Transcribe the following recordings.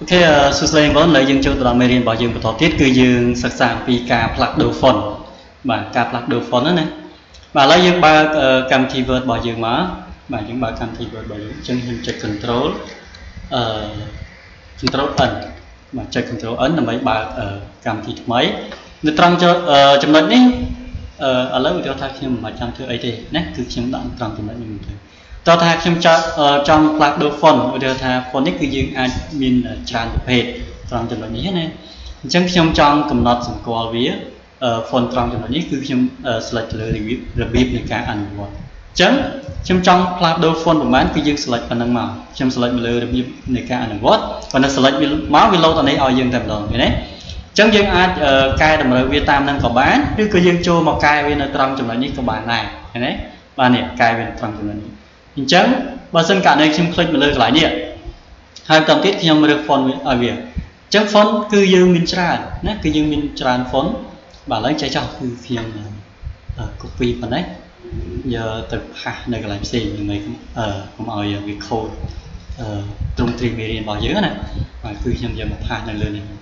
ok số này vẫn lấy dương châu từ American bảo dương của thọ tiết cứ dương sạc sàng vì cả plug đầu phần và cả plug đầu phần đó này và lấy dương ba cam keyword bảo dương má và những ba cam keyword bảo dương chân hình check control control ẩn mà check control ấn là mấy ba cam keyword mấy người trong choចំណុចនេះឥឡូវឧទាហរណ៍ថាខ្ញុំមិនចាំធ្វើអីទេណាគឺខ្ញុំដាក់ត្រង់ចំណុចនេះមួយទៅតោះថាខ្ញុំចង់ផ្លាស់ប្ដូរ font ឧទាហរណ៍ថា font នេះគឺយើងអាចមានច្រើនប្រភេទត្រង់ចំណុចនេះណាអញ្ចឹងខ្ញុំចង់កំណត់សម្គាល់វា font ត្រង់ចំណុចនេះគឺខ្ញុំ select ទៅលើរបៀបនៃការអនុវត្តអញ្ចឹងខ្ញុំចង់ផ្លាស់ប្ដូរ font ប្រហែលគឺយើង select ប៉ុណ្ណឹងមកខ្ញុំ select មកលើរបៀបនៃការអនុវត្តប៉ុន្តែ select មកវា load អានេះឲ្យយើងតែម្ដងឃើញទេចឹងយើងអាចកែតម្រូវវាតាមនឹងក៏បានឬក៏យើងចូលមកកែវានៅត្រង់ចំណុចនេះក៏បានដែរឃើញទេបាទនេះកែវាត្រង់ចំណុចនេះអញ្ចឹងបើសិនករណីខ្ញុំคลิกមកលើកន្លែងនេះហើយបន្តទៀតខ្ញុំរើស font វាឲ្យវាអញ្ចឹង font គឺយើងមានច្រើនណាគឺយើងមានច្រើន font បាទឥឡូវចេះចោះគឺខ្ញុំ copy ប៉ុណ្ណេះយកទៅផាសនៅកន្លែងផ្សេងដើម្បីកុំឲ្យវា code ទ្រង់ទ្រីមេរៀនរបស់យើងណាបាទគឺខ្ញុំយកមកផាសនៅលើនេះ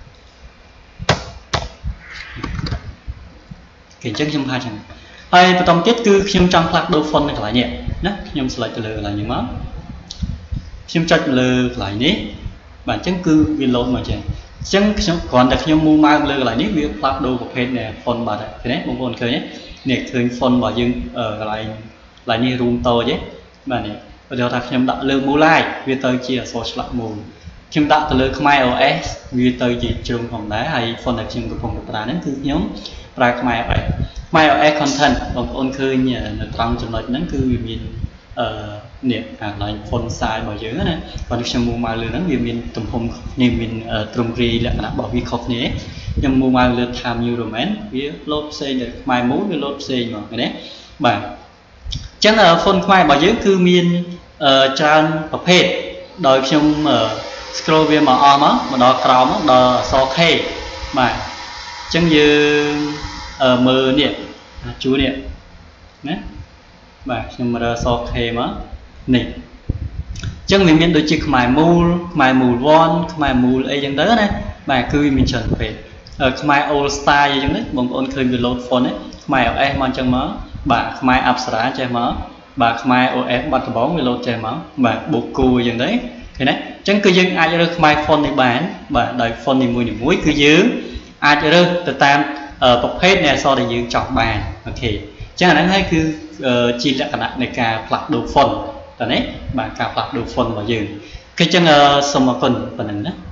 គេអញ្ចឹងខ្ញុំផាសចឹងហើយបន្តទៀតគឺខ្ញុំចង់ផ្លាស់ប្ដូរ font នៅកន្លែងនេះណាខ្ញុំ select ទៅលើកន្លែងនេះមកខ្ញុំចុចលើកន្លែងនេះបាទអញ្ចឹងគឺវា load មកចឹងអញ្ចឹងខ្ញុំគ្រាន់តែខ្ញុំ move mouse លើកន្លែងនេះវាផ្លាស់ប្ដូរប្រភេទនៃ font បាទឃើញទេបងប្អូនឃើញទេនេះឃើញ font របស់យើងកន្លែងនេះ room តូចទេបាទនេះឧទាហរណ៍ថាខ្ញុំដាក់លើ move line វាទៅជាអក្សរឆ្លាក់ move ខ្ញុំដាក់ទៅលើខ្មែរ OS វាទៅជាជ្រុងផងដែរហើយ font ដែលខ្ញុំកំពុងប្រើហ្នឹងគឺខ្ញុំប្រើខ្មែរ OS ខ្មែរ OS content បងប្អូនឃើញនៅត្រង់ចំណុចហ្នឹងគឺវាមាននេះកន្លែង font size របស់យើងណាគាត់ខ្ញុំ move មកលើហ្នឹងវាមានទំហំគ្នាមានទ្រង់ទ្រីលក្ខណៈរបស់វាខុសគ្នាខ្ញុំ move មកលើ Time New Roman វា load ផ្សេងទៅខ្មែរ move វា load ផ្សេងមកឃើញទេបាទអញ្ចឹង font ខ្មែររបស់យើងគឺមានច្រើនប្រភេទដោយខ្ញុំ scroll វាមកអស់មកដល់ក្រោមដល់អក្សរ K បាទអញ្ចឹងយើងមើលនេះជួរនេះណាបាទខ្ញុំរើអក្សរ K មកនេះអញ្ចឹងវាមានដូចជាខ្មែរមូលខ្មែរមូល 1 ខ្មែរមូលអីចឹងទៅណាបាទគឺវាមានច្រើនប្រភេទខ្មែរ old style អញ្ចឹងណាបងប្អូនឃើញវា load font ហ្នឹងខ្មែរ OS មកអញ្ចឹងមកបាទខ្មែរអប្សរាចេះមកបាទខ្មែរ OS បាត់ដំបងវា load ចេះមកបាទបូកគូអញ្ចឹងទៅឃើញទេអញ្ចឹងគឺយើងអាចរើសខ្មែរ font នេះបានបាទដោយ font នីមួយៗគឺយើងអាចរើសទៅតាមប្រភេទនៃអក្សរដែលយើងចង់បានអូខេអញ្ចឹងអាហ្នឹងហើយគឺជាលក្ខណៈនៃការផ្លាស់ប្ដូរ font តើនេះបាទការផ្លាស់ប្ដូរ font របស់យើងគឺអញ្ចឹងសូមអរគុណប៉ុណ្ណឹងណា